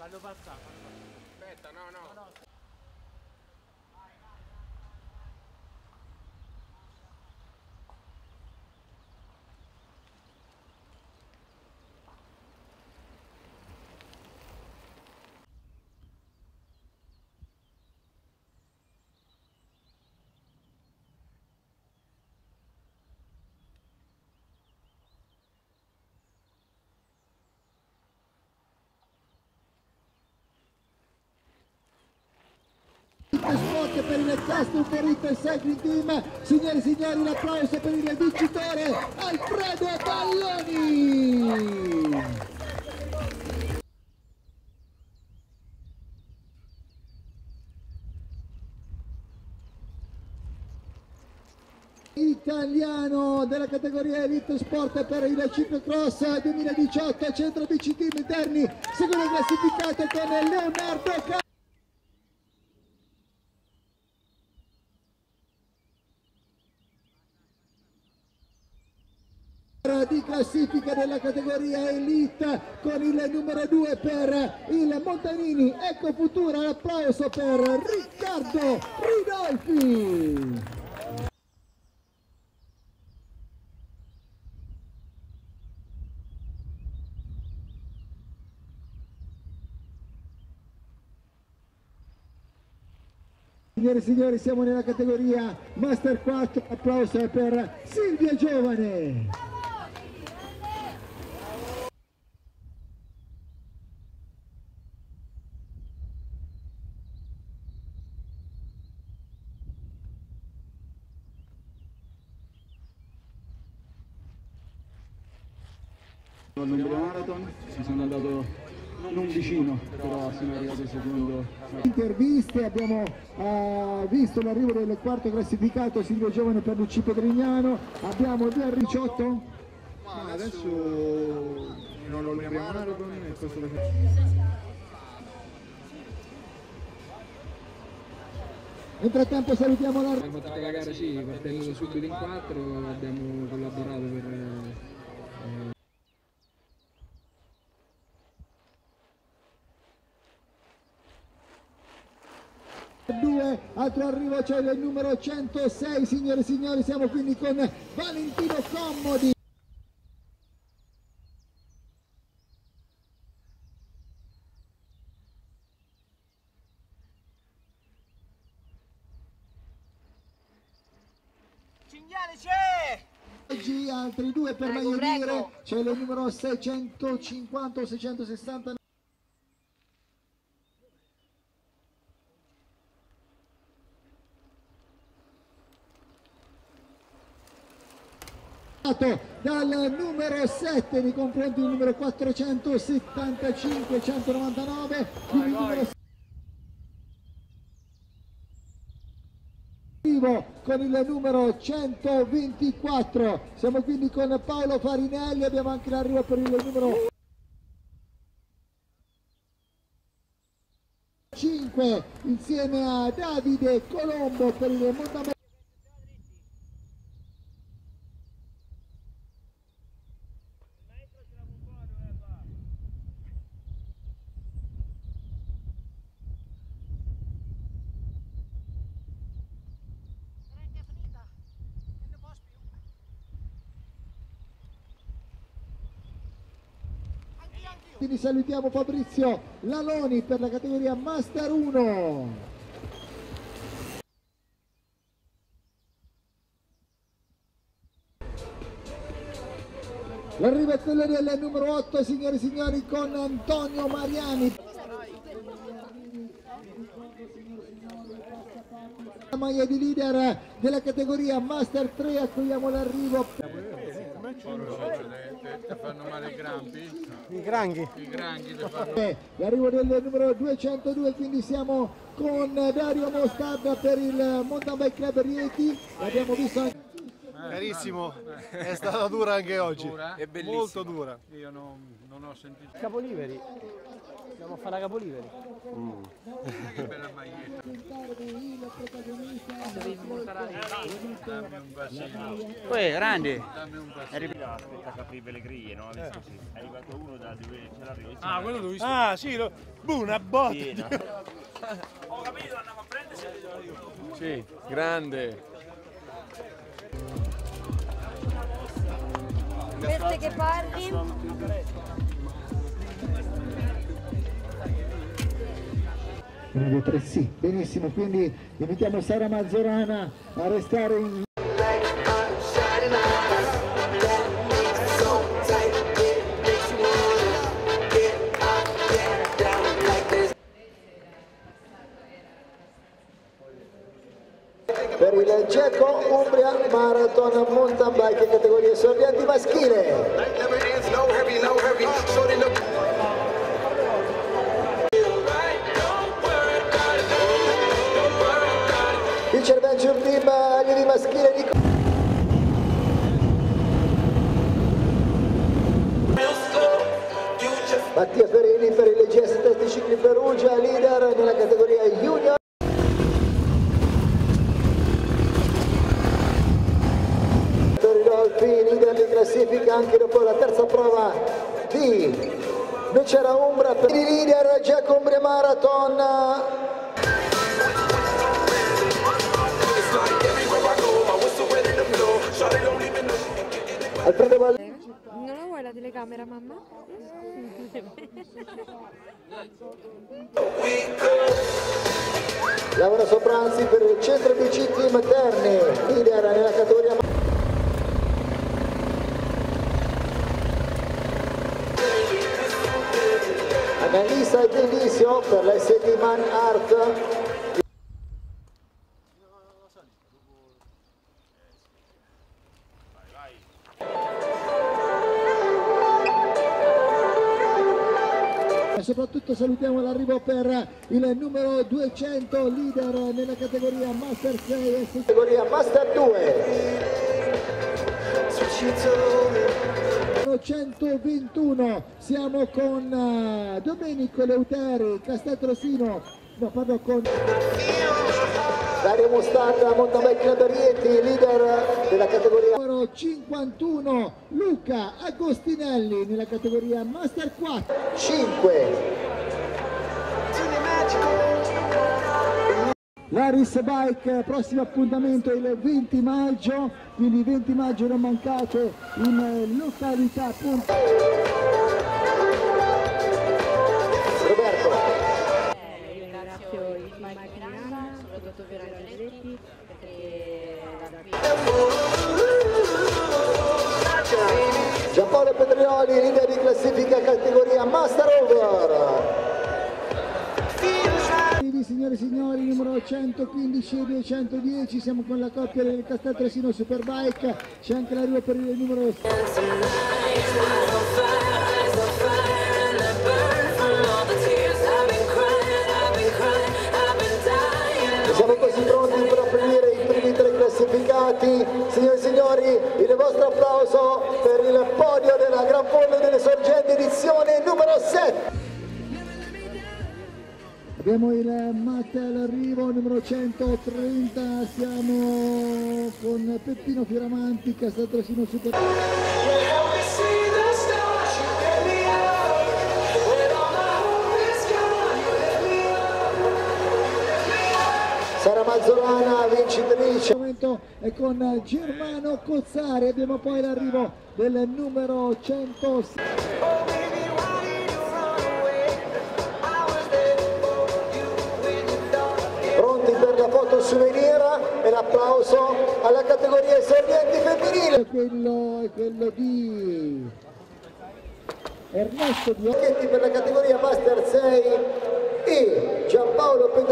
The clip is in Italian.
Fallo passare. Aspetta, no. Spot per il Castro Ferrito Cycling Team. Signore e signori, un applauso per il vincitore Alfredo Balloni. Italiano della categoria Elite Sport per il Ciclocross 2018, Centro BC Team Terni, secondo classificato con Leonardo di classifica della categoria Elite con il numero 2 per il Montanini. Ecco Futura, l'applauso per Riccardo Ridolfi. Signore e signori, siamo nella categoria Master 4, applauso per Silvia Giovane. Al numero marathon si sono andato non vicino, però sono arrivato secondo. Interviste, abbiamo visto l'arrivo del quarto classificato Silvio Giovane per l'UC Pedrignano, abbiamo il Ricciotto. Ma adesso non lo primo marathon e questo lo Nel frattempo salutiamo la... Abbiamo fatto la gara, sì, partendo subito in 4, abbiamo collaborato per... 2, altro arrivo c'è il numero 106, signore e signori, siamo quindi con Valentino Commodi. Cinghiale c'è! Oggi altri 2 per meglio dire, c'è il numero 650 o 660. Dal numero 7 nei confronti del numero 475 199, quindi il numero con il numero 124. Siamo quindi con Paolo Farinelli, abbiamo anche l'arrivo per il numero 5 insieme a Davide Colombo per il Montamento. Quindi salutiamo Fabrizio Laloni per la categoria Master 1. L'arrivo è quello del numero 8, signore e signori, con Antonio Mariani. La maglia di leader della categoria Master 3, accogliamo l'arrivo. Ti fanno male i grampi? I granghi. I granghi ti fanno... L'arrivo del numero 202, quindi siamo con Dario Mostarda per il Mountain Bike Club Rieti. L'abbiamo visto anche... Carissimo, è stata dura anche oggi, Dura? è molto dura. Io non ho sentito... Capoliveri. Andiamo a fare la Capoliveri. Che bella maglietta. Il protagonista Dammi un bacino. Poi grande. Dammi un bacino. È arrivato. Aspetta che apri le griglie, no? Adesso sì. È arrivato uno da dove c'era arrivato. Ah, quello l'ho visto. Ah, sì, una botta. Piena. Ho capito, andiamo a prendersi. Sì, grande. Queste che parli? Sì, benissimo, quindi invitiamo Sara Mazzorana a restare in... Per il Geco Umbria Marathon Mountain Bike categoria esordienti maschile. Vince Adventure Team allievi maschile di Mattia Ferini per il GS Testi Cicli Perugia, leader nella categoria Junior. Ridolfi, leader di classifica anche dopo la terza prova di Nocera Umbra per il leader Geco Umbria Marathon. Alfredo Valli. Non la vuoi la telecamera, mamma? Laura Sopranzi per il centro BC Team Terni, leader nella categoria. Annalisa Delisio per la SD Man Art. E soprattutto salutiamo l'arrivo per il numero 200, leader nella categoria Master 6 e categoria Master 2. 121 siamo con Domenico Leuteri, Casteltrosino, no, parlo con Dario Mostarda, Mountain Bike Club Rieti, leader della categoria numero 51, Luca Agostinelli nella categoria Master 4. 5. L'Aris Bike, prossimo appuntamento il 20 maggio, quindi 20 maggio non mancate in località Ponte. Roberto. Io ringrazio il Mike Milano, soprattutto per Angeletti e Giampaolo Pedrioli, leader di classifica categoria Master Over. Signore e signori, numero 115 e 210, siamo con la coppia del Casteltrosino Superbike, c'è anche l'arrivo per il numero 6. Siamo così pronti per aprire i primi tre classificati. Signore e signori, il vostro applauso per il podio della Gran Fondo delle Sorgenti edizione numero 7. Abbiamo il Matte all'arrivo, numero 130, siamo con Peppino Fioramanti, Casteltrosino Super. Sara Mazzolana, vincitrice. Il momento è con Germano Cozzari, abbiamo poi l'arrivo del numero 106. Per la foto souvenir e l'applauso alla categoria esordienti femminile. Quello è quello di Ernesto Di per la categoria Master 6 e Giampaolo Pedro.